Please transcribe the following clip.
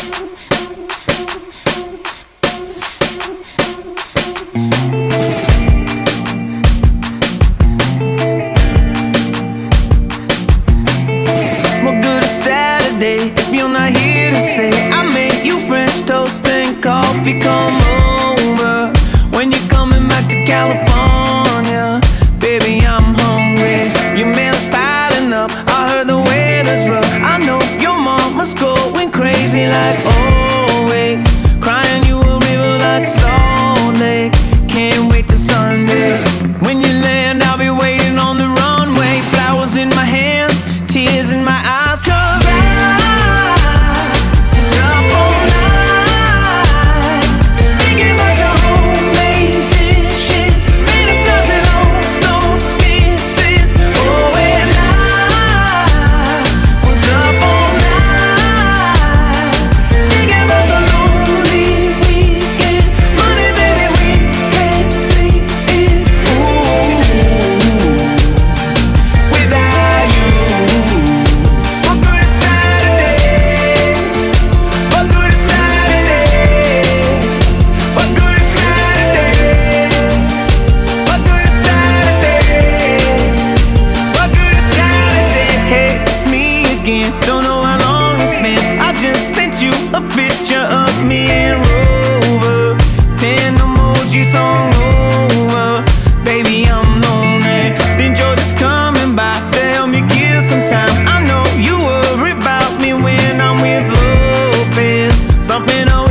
What good is Saturday if you're not here to say I made you French toast and coffee? Come over when you're coming back to California. Baby, I'm hungry, your man's piling up. I heard the weather's rough. I know your mama's going crazy like always, crying you a river like Salt Lake. Can't wait till Sunday. When you land, I'll be waiting on the runway. Flowers in my hands, tears in my eyes, 'cause I was up all night thinking about your homemade dishes, fantasizing on those kisses. Oh, and I was up all night thinking about the lonely weekend. Money, baby, we can't sleep in. Ooh, without you. What good is Saturday? What good is Saturday? What good is Saturday? What good is Saturday? What good is Saturday? Hey, it's me again. Don't know how long it's been. I just sent you a picture of me and Rover. 10 emoji song over. Baby, I'm lonely. Then you're just coming by to help me kill some time. I know you worry about me when I'm with Lopez. Something